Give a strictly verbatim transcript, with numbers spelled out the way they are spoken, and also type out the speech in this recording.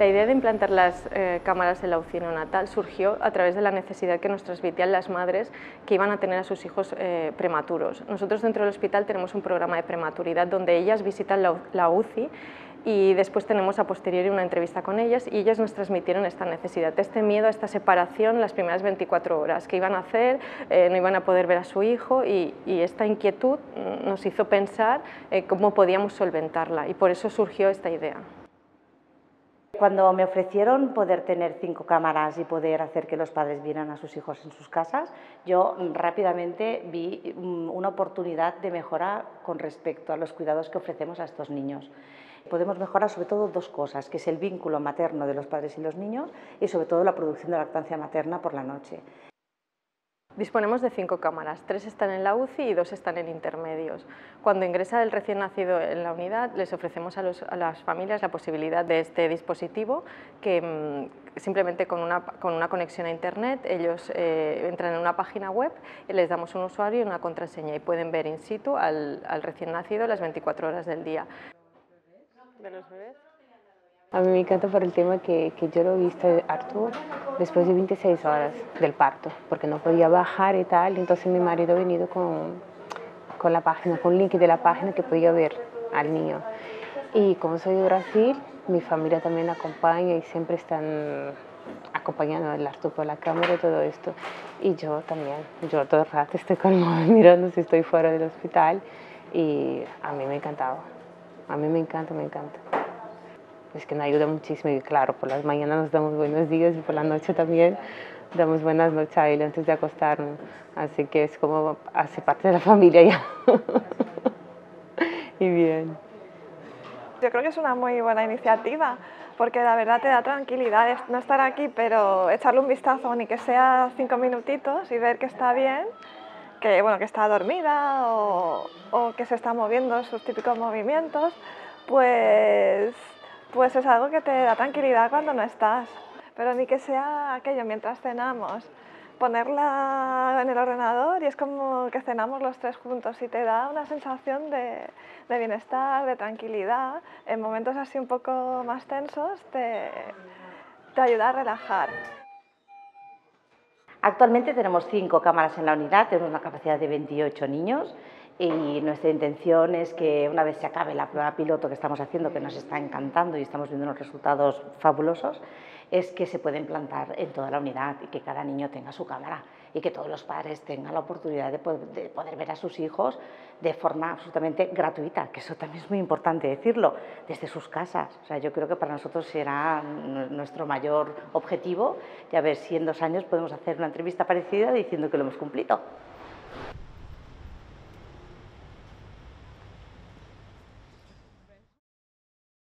La idea de implantar las eh, cámaras en la U C I neonatal surgió a través de la necesidad que nos transmitían las madres que iban a tener a sus hijos eh, prematuros. Nosotros dentro del hospital tenemos un programa de prematuridad donde ellas visitan la, la U C I y después tenemos a posteriori una entrevista con ellas y ellas nos transmitieron esta necesidad, este miedo a esta separación las primeras veinticuatro horas, qué iban a hacer, eh, no iban a poder ver a su hijo y, y esta inquietud nos hizo pensar eh, cómo podíamos solventarla y por eso surgió esta idea. Cuando me ofrecieron poder tener cinco cámaras y poder hacer que los padres vieran a sus hijos en sus casas, yo rápidamente vi una oportunidad de mejora con respecto a los cuidados que ofrecemos a estos niños. Podemos mejorar sobre todo dos cosas, que es el vínculo materno de los padres y los niños y sobre todo la producción de lactancia materna por la noche. Disponemos de cinco cámaras, tres están en la U C I y dos están en intermedios. Cuando ingresa el recién nacido en la unidad, les ofrecemos a, los, a las familias la posibilidad de este dispositivo que mmm, simplemente con una, con una conexión a internet ellos eh, entran en una página web y les damos un usuario y una contraseña y pueden ver in situ al, al recién nacido las veinticuatro horas del día. ¿De los bebés? A mí me encanta por el tema que, que yo lo he visto Artur después de veintiséis horas del parto, porque no podía bajar y tal, entonces mi marido ha venido con, con la página, con un link de la página que podía ver al niño. Y como soy de Brasil, mi familia también acompaña y siempre están acompañando al Artur por la cámara y todo esto. Y yo también, yo todo el rato estoy con el móvil mirando si estoy fuera del hospital y a mí me encantaba, a mí me encanta, me encanta. Es que nos ayuda muchísimo y claro, por las mañanas nos damos buenos días y por la noche también damos buenas noches a él antes de acostarnos. Así que es como hace parte de la familia ya. Y bien. Yo creo que es una muy buena iniciativa porque la verdad te da tranquilidad no estar aquí, pero echarle un vistazo, ni que sea cinco minutitos y ver que está bien, que, bueno, que está dormida o, o que se está moviendo sus típicos movimientos, pues... pues es algo que te da tranquilidad cuando no estás, pero ni que sea aquello mientras cenamos, ponerla en el ordenador y es como que cenamos los tres juntos y te da una sensación de, de bienestar, de tranquilidad, en momentos así un poco más tensos te, te ayuda a relajar. Actualmente tenemos cinco cámaras en la unidad, tenemos una capacidad de veintiocho niños. Y nuestra intención es que una vez se acabe la prueba piloto que estamos haciendo, que nos está encantando y estamos viendo unos resultados fabulosos, es que se pueda implantar en toda la unidad y que cada niño tenga su cámara y que todos los padres tengan la oportunidad de poder, de poder ver a sus hijos de forma absolutamente gratuita, que eso también es muy importante decirlo, desde sus casas. O sea, yo creo que para nosotros será nuestro mayor objetivo y a ver si en dos años podemos hacer una entrevista parecida diciendo que lo hemos cumplido.